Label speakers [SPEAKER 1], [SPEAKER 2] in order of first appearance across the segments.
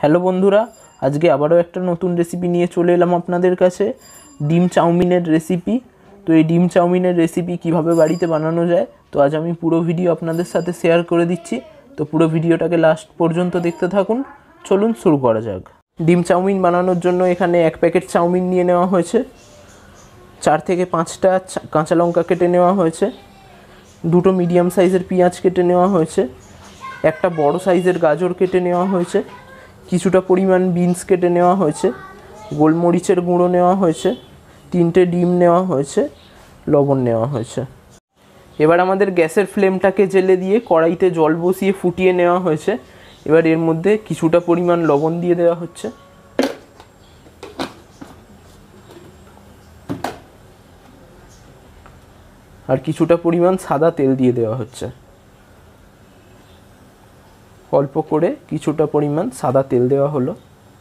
[SPEAKER 1] Hello বন্ধুরা, আজকে আবারও একটা নতুন রেসিপি নিয়ে চলে এলাম আপনাদের কাছে। ডিম চাউমিনের রেসিপি। তো এই ডিম চাউমিনের রেসিপি কিভাবে বাড়িতে বানানো যায়, তো আজ আমি পুরো ভিডিও আপনাদের সাথে শেয়ার করে দিচ্ছি। তো পুরো ভিডিওটাকে লাস্ট পর্যন্ত দেখতে থাকুন। চলুন শুরু করা যাক। ডিম চাউমিন বানানোর জন্য এখানে 1 প্যাকেট চাউমিন নিয়ে নেওয়া হয়েছে, 4 থেকে 5টা কাঁচা লঙ্কা কেটে নেওয়া হয়েছে, 2টো মিডিয়াম সাইজের পেঁয়াজ কেটে নেওয়া হয়েছে, একটা বড় সাইজের গাজর কেটে নেওয়া হয়েছে, কিছুটা পরিমাণ বিনস কেটে নেওয়া হয়েছে, গোলমরিচের গুঁড়ো নেওয়া হয়েছে, 3টে ডিম নেওয়া হয়েছে, লবণ নেওয়া হয়েছে। এবার আমাদের গ্যাসের ফ্লেমটাকে জেলে দিয়ে কড়াইতে জল বসিয়ে ফুটিয়ে নেওয়া হয়েছে। এবার এর মধ্যে কিছুটা পরিমাণ লবণ দিয়ে দেওয়া হচ্ছে, আর কিছুটা পরিমাণ সাদা তেল দিয়ে দেওয়া হচ্ছে। অল্প করে কিছুটা পরিমাণ সাদা তেল দেওয়া হলো।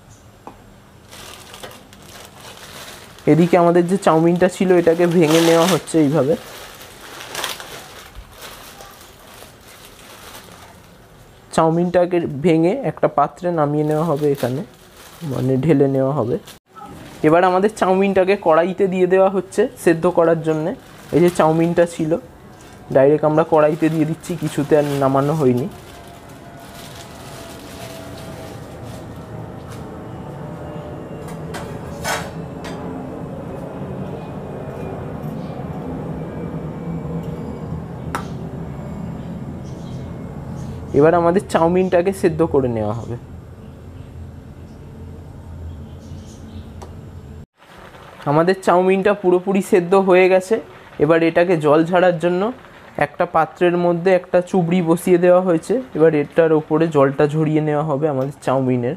[SPEAKER 1] এদিকে আমাদের যে চাউমিনটা ছিল এটাকে ভেঙে নেওয়া হচ্ছে এইভাবে। চাউমিনটাকে ভেঙে একটা পাত্রে নামিয়ে নেওয়া হবে, এখানে মানে ঢেলে নেওয়া হবে। এবার আমাদের চাউমিনটাকে কড়াইতে দিয়ে দেওয়া হচ্ছে সেদ্ধ করার জন্যে। এই যে চাউমিনটা ছিল ডাইরেক্ট আমরা কড়াইতে দিয়ে দিচ্ছি, কিছুতে আর নামানো হয়নি। এবার আমাদের চাউমিনটাকে সেদ্ধ করে নেওয়া হবে। আমাদের চাউমিনটা পুরোপুরি সেদ্ধ হয়ে গেছে। এবার এটাকে জল ঝাড়ার জন্য একটা পাত্রের মধ্যে একটা চুবড়ি বসিয়ে দেওয়া হয়েছে। এবার এটার উপরে জলটা ঝরিয়ে নেওয়া হবে আমাদের চাউমিনের।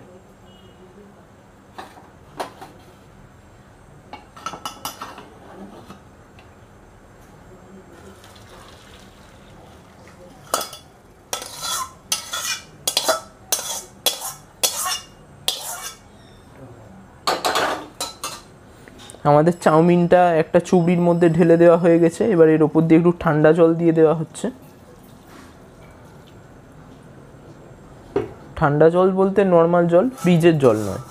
[SPEAKER 1] আমাদের চাউমিনটা একটা চুবড়ির মধ্যে ঢেলে দেওয়া হয়ে গেছে। এবার এর ওপর দিয়ে একটু ঠান্ডা জল দিয়ে দেওয়া হচ্ছে। ঠান্ডা জল বলতে নর্মাল জল, ফ্রিজের জল নয়।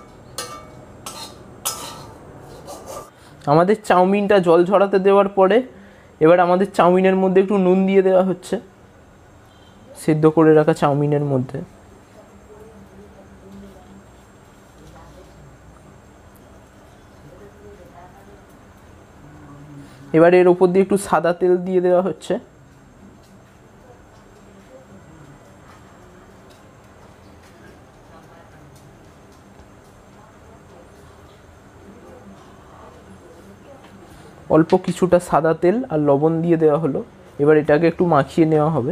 [SPEAKER 1] আমাদের চাউমিনটা জল ঝরাতে দেওয়ার পরে এবার আমাদের চাউমিনের মধ্যে একটু নুন দিয়ে দেওয়া হচ্ছে, সেদ্ধ করে রাখা চাউমিনের মধ্যে। এবার এর উপর দিয়ে একটু সাদা তেল দিয়ে দেওয়া হচ্ছে। অল্প কিছুটা সাদা তেল আর লবণ দিয়ে দেওয়া হলো। এবার এটাকে একটু মাখিয়ে নেওয়া হবে।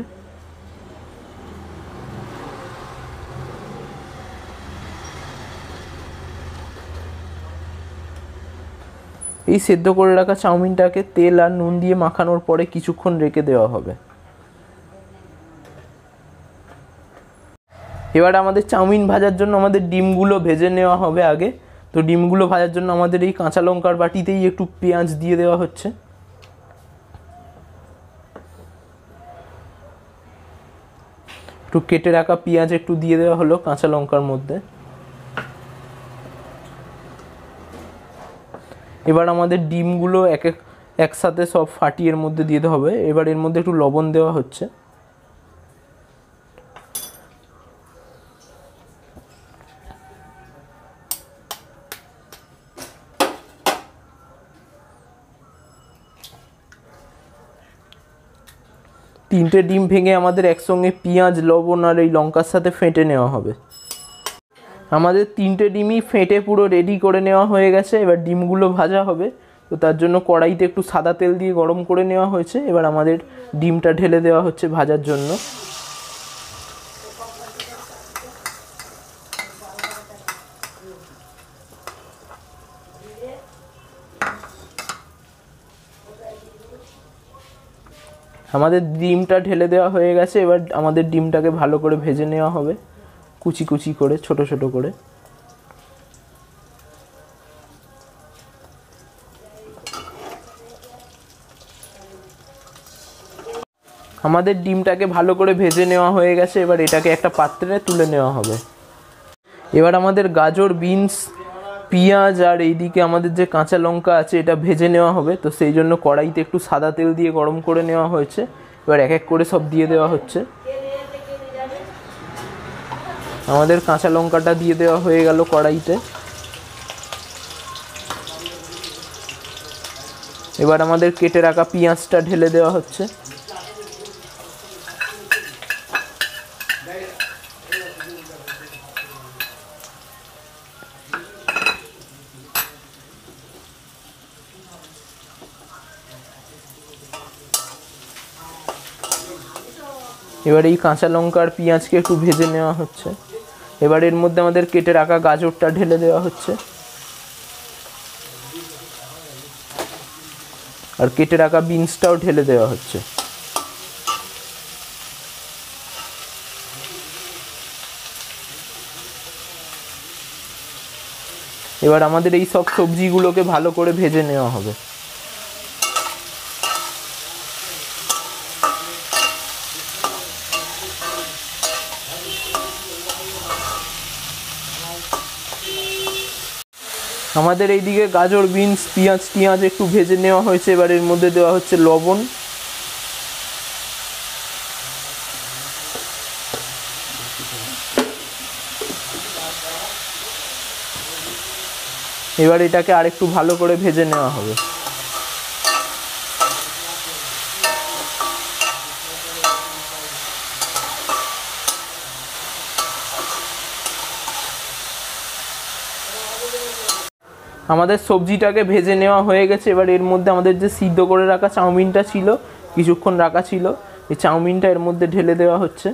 [SPEAKER 1] এই সেদ্ধ করে রাখা চাউমিনটাকে তেল আর নুন দিয়ে মাখানোর পরে কিছুক্ষণ রেখে দেওয়া হবে। এবার আমাদের চাউমিন ভাজার জন্য আমাদের ডিমগুলো ভেজে নেওয়া হবে আগে। তো ডিমগুলো ভাজার জন্য আমাদের এই কাঁচা লঙ্কার বাটিতেই একটু পেঁয়াজ দিয়ে দেওয়া হচ্ছে। একটু কেটে রাখা পেঁয়াজ একটু দিয়ে দেওয়া হলো কাঁচা লঙ্কার মধ্যে। এবার আমাদের ডিমগুলো একসাথে সব ফাটিয়ে এর মধ্যে দিয়ে দেওয়া হবে। এবার এর মধ্যে একটু লবণ দেওয়া হচ্ছে। তিনটে ডিম ভেঙে আমাদের একসঙ্গে পেঁয়াজ, লবণ আর এই লঙ্কার সাথে ফেটে নেওয়া হবে। আমাদের 3টে ডিমই ফেটে পুরো রেডি করে নেওয়া হয়ে গেছে। এবার ডিমগুলো ভাজা হবে। তো তার জন্য কড়াইতে একটু সাদা তেল দিয়ে গরম করে নেওয়া হয়েছে। এবার আমাদের ডিমটা ঢেলে দেওয়া হচ্ছে ভাজার জন্য। আমাদের ডিমটা ঢেলে দেওয়া হয়ে গেছে। এবার আমাদের ডিমটাকে ভালো করে ভেজে নেওয়া হবে, কুচি কুচি করে, ছোট ছোট করে। আমাদের ডিমটাকে ভালো করে ভেজে নেওয়া হয়ে গেছে। এবার এটাকে একটা পাত্রে তুলে নেওয়া হবে। এবার আমাদের গাজর, বিনস, পেঁয়াজ আর এইদিকে আমাদের যে কাঁচা লঙ্কা আছে এটা ভেজে নেওয়া হবে। তো সেই জন্য কড়াইতে একটু সাদা তেল দিয়ে গরম করে নেওয়া হয়েছে। এবার এক এক করে সব দিয়ে দেওয়া হচ্ছে। আমাদের কাঁচা লঙ্কাটা দিয়ে দেওয়া হয়ে গেল কড়াইতে। এবার আমাদের কেটে রাখা পেঁয়াজটা ঢেলে দেওয়া হচ্ছে। এবার এই কাঁচা লঙ্কা আর পেঁয়াজকে একটু ভেজে নেওয়া হচ্ছে। এবার এর মধ্যে আমাদের কেটে রাখা গাজরটা ঢেলে দেওয়া হচ্ছে আর কেটে রাখা বিনসটাও ঢেলে দেওয়া হচ্ছে। এবার আমাদের এই সব সবজিগুলোকে ভালো করে ভেজে নেওয়া হবে। আমাদের এইদিকে গাজর, বিনস, পেঁয়াজ একটু ভেজে নেওয়া হয়েছে। এবার এর মধ্যে দেওয়া হচ্ছে লবণ, এবার এটাকে আরেকটু ভালো করে ভেজে নেওয়া হবে। আমাদের সবজিটাকে ভেজে নেওয়া হয়ে গেছে। এবার এর মধ্যে আমাদের যে সিদ্ধ করে রাখা চাউমিনটা ছিল, কিছুক্ষণ রাখা ছিল, এই চাউমিনটা এর মধ্যে ঢেলে দেওয়া হচ্ছে।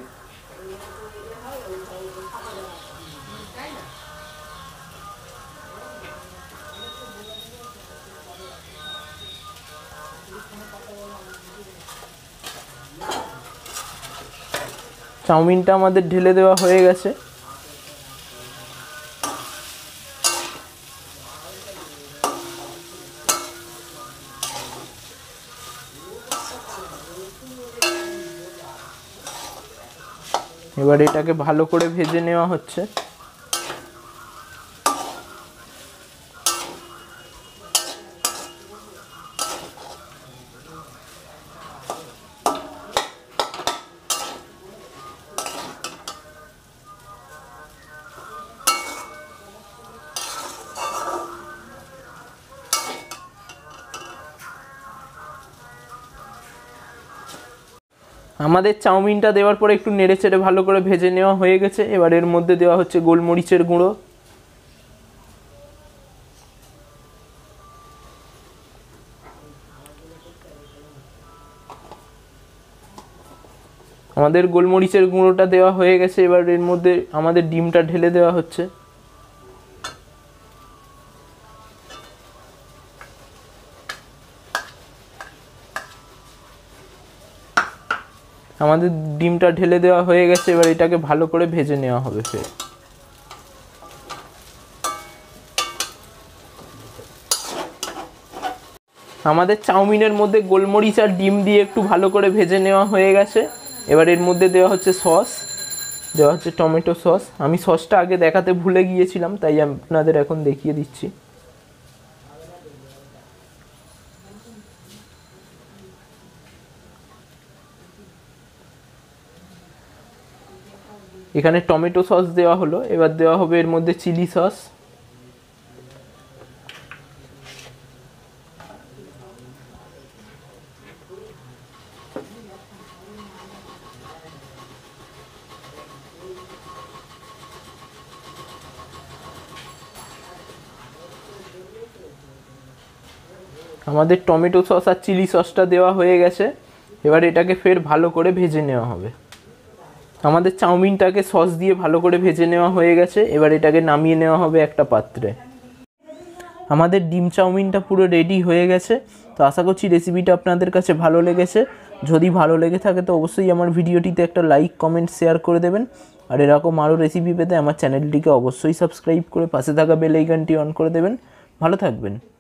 [SPEAKER 1] চাউমিনটা আমাদের ঢেলে দেওয়া হয়ে গেছে। এবার এটাকে ভালো করে ভেজে নেওয়া হচ্ছে। আমাদের চাউমিনটা দেওয়ার পরে একটু নেড়ে চেড়ে ভালো করে ভেজে নেওয়া হয়ে গেছে। এবার এর মধ্যে দেওয়া হচ্ছে গোলমরিচের গুঁড়ো, আমাদের গোলমরিচের গুঁড়োটা দেওয়া হয়ে গেছে। এবার এর মধ্যে আমাদের ডিমটা ঢেলে দেওয়া হচ্ছে। আমাদের ডিমটা ঢেলে দেওয়া হয়ে গেছে। এবার এটাকে ভালো করে ভেজে নেওয়া হবে ফের। আমাদের চাউমিনের মধ্যে গোলমরিচ আর ডিম দিয়ে একটু ভালো করে ভেজে নেওয়া হয়ে গেছে। এবার এর মধ্যে দেওয়া হচ্ছে সস, দেওয়া হচ্ছে টমেটো সস। আমি সসটা আগে দেখাতে ভুলে গিয়েছিলাম, তাই আপনাদের এখন দেখিয়ে দিচ্ছি। এখানে টমেটো সস দেওয়া হলো। এবার দেওয়া হবে এর মধ্যে চিলি সস, আমাদের টমেটো সস আর চিলি সসটা দেওয়া হয়ে গেছে। এবার এটাকে ফের ভালো করে ভেজে নেওয়া হবে। আমাদের চাউমিনটাকে সস দিয়ে ভালো করে ভেজে নেওয়া হয়ে গেছে। এবার এটাকে নামিয়ে নেওয়া হবে একটা পাত্রে। আমাদের ডিম চাউমিনটা পুরো রেডি হয়ে গেছে। তো আশা করছি রেসিপিটা আপনাদের কাছে ভালো লেগেছে। যদি ভালো লেগে থাকে তো অবশ্যই আমার ভিডিওটিতে একটা লাইক, কমেন্ট, শেয়ার করে দেবেন। আর এরকম আরও রেসিপি পেতে আমার চ্যানেলটিকে অবশ্যই সাবস্ক্রাইব করে পাশে থাকা বেল আইকনটি অন করে দেবেন। ভালো থাকবেন।